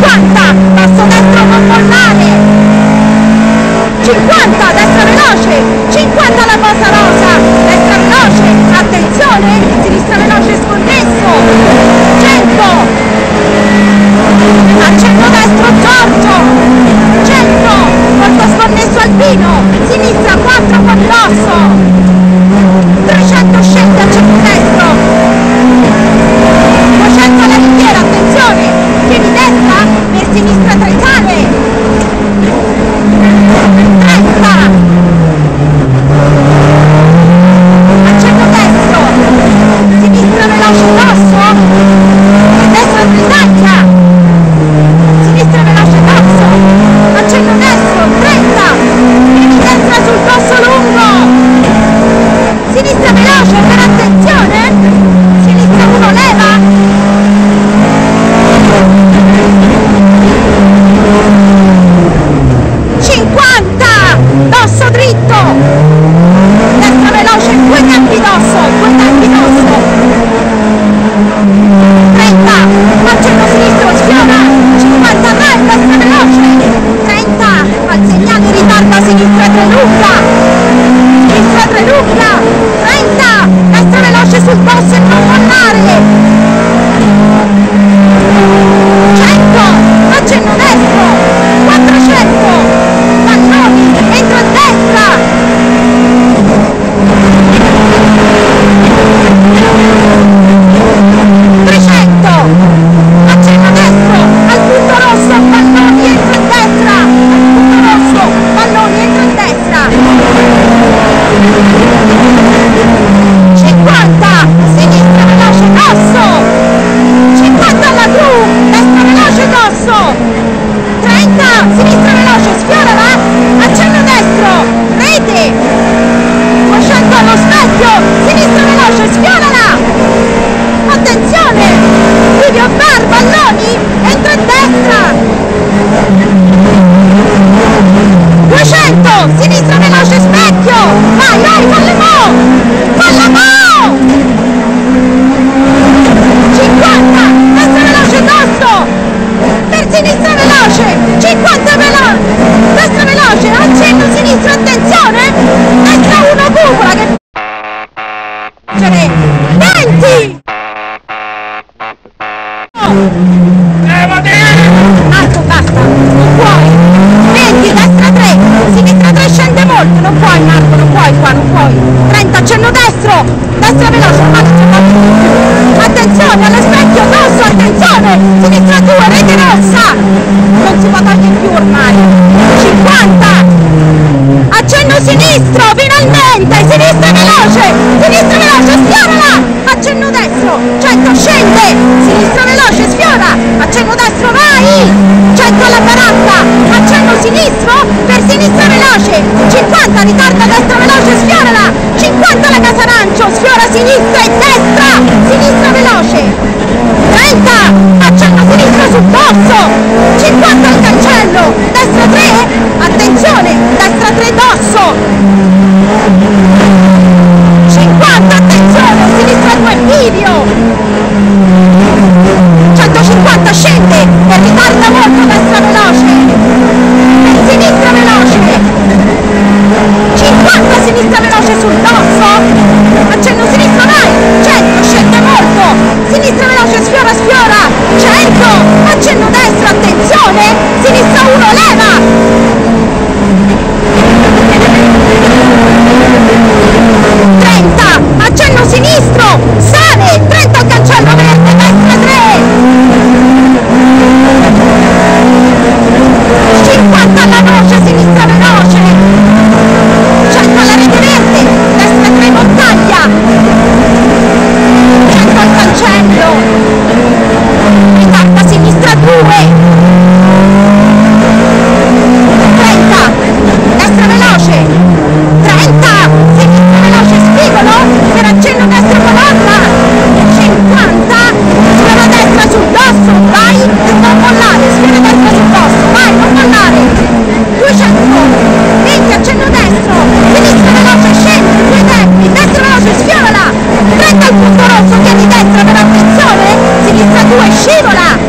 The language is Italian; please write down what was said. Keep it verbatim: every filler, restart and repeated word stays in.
cinquanta, passo destro non mollare, cinquanta, destra veloce, cinquanta la posa rosa, destra veloce, attenzione, sinistra veloce sconnesso, cento, accendo destro Giorgio, cento, molto sconnesso Albino, sinistra quattro con grosso, trecento scende, accendo destro, duecento alla ringhiera, attenzione, piedi destra, per sinistra trecale, trenta, accendo destro, sinistra veloce grosso, destra tritaglia, sinistra veloce grosso, accendo destro, trenta, piedi destra sul grosso lungo, sinistra veloce per attenzione, sinistra uno leva, cinquanta, dosso dritto, destra veloce, due tempi dosso, due tempi dosso, trenta, accendo sinistro, sfiora, cinquanta, re, destra veloce, trenta, al segnale ritarda, sinistra tre lunga, sinistra tre lunga, trenta, destra veloce sul dosso e non mollare, cento, accendo destro, quattrocento, Palloni, entro a destra, trecento, accendo destro, al punto rosso, Palloni, entro a destra, al punto rosso, Palloni, entro a destra, cinquanta, sinistra veloce, rosso, cinquanta alla gru, destra veloce, rosso, trenta, sinistra veloce, sfiorala, accendo destro, rete, duecento allo specchio, sinistra veloce, sfiorala, attenzione, video bar, Palloni, entra in destra, duecento, sinistra veloce, specchio, vai, vai, falle mo, falle mo, cinquanta, destra veloce, dosso, per sinistra veloce, cinquanta veloce, destra veloce, accendo sinistro, attenzione, destra uno cupola che venti, Marco basta, non puoi, venti, destra tre, sinistra tre scende molto, non puoi Marco, non puoi qua, non puoi, trenta, accenno destro, destra veloce, attenzione, allo specchio, dosso, attenzione, sinistra due, rete rossa, non si può togliere più ormai, cinquanta, accenno sinistro, finalmente, sinistra veloce, sinistra veloce, sfiorala, accenno destro, cento, scende, sinistra veloce, sfiora, accenno destro, vai, cento alla baracca, accenno sinistro, per sinistra veloce, cinquanta, ritarda destra veloce, sfiorala, cinquanta alla Casarancio, sfiora sinistra e destra, sinistra veloce, trenta, accenno sinistro sul dorso, cinquanta al cancello, destra tre, attenzione, destra tre dosso, cinquanta, attenzione, sinistra due video, centocinquanta scende e ritarda molto destra veloce, per sinistra veloce, cinquanta sinistra veloce sul dosso, accenno sinistro vai, cento scende molto, sinistra veloce sfiora sfiora, cento, accenno destro, attenzione, sinistra uno leva, trenta, accenno sinistro, sale, trenta al cancello verde, destra tre, cinquanta alla voce, sinistra veloce, cento alla rete verde, destra tre montagna, cento al cancello, ritarda sinistra due, trenta, destra veloce, trenta, sinistra veloce, spigolo, per accenno destra colonna, cinquanta, sfera destra sul dosso, vai, e non mollare, sfera destra sul dosso, vai, non mollare, duecento, venti, accenno destro, sinistra veloce, scendi, due tempi, destra veloce, sfiorala, trenta al punto rosso, piedi destra per attenzione, sinistra due, scivola,